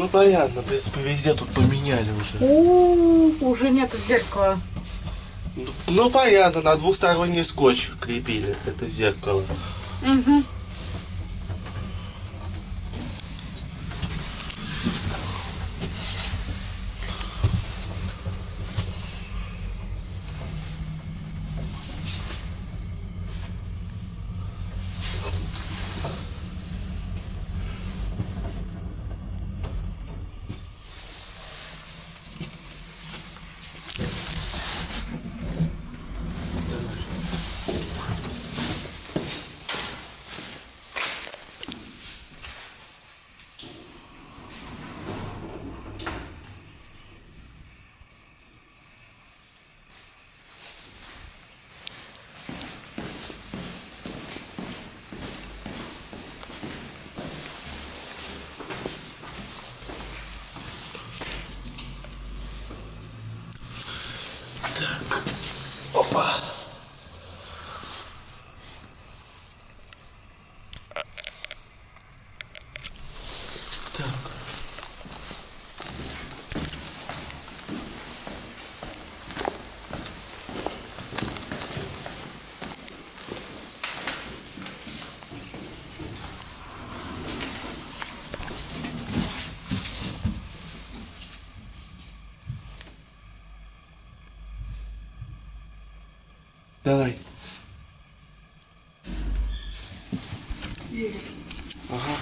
Ну понятно, в принципе, везде тут поменяли уже. Уже нету зеркала. Ну понятно, на двухсторонний скотч крепили это зеркало. Угу. Так, опа. Так. Давай. Ага.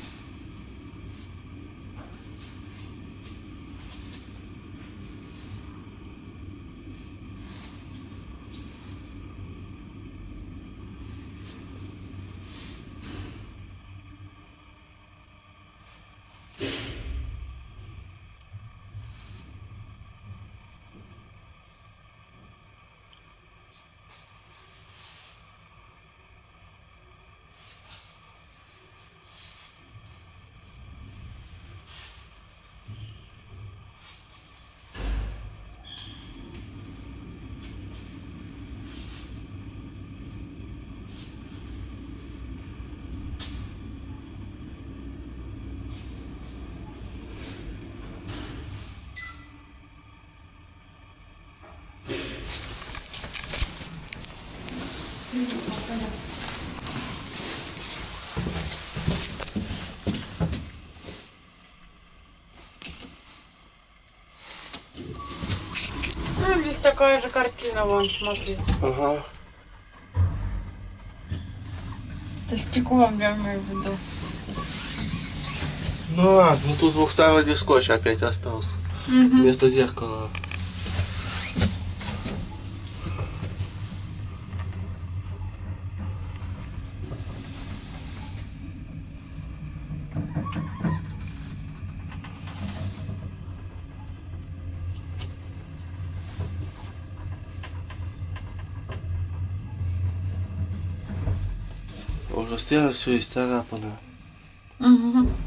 Ну, здесь такая же картина, вон, смотри. Ага. Это стеклом, я имею в виду. Ну ладно, ну тут двухсторонний скотч опять остался. Угу. Вместо зеркала. Уже стена все исцарапано. Угу.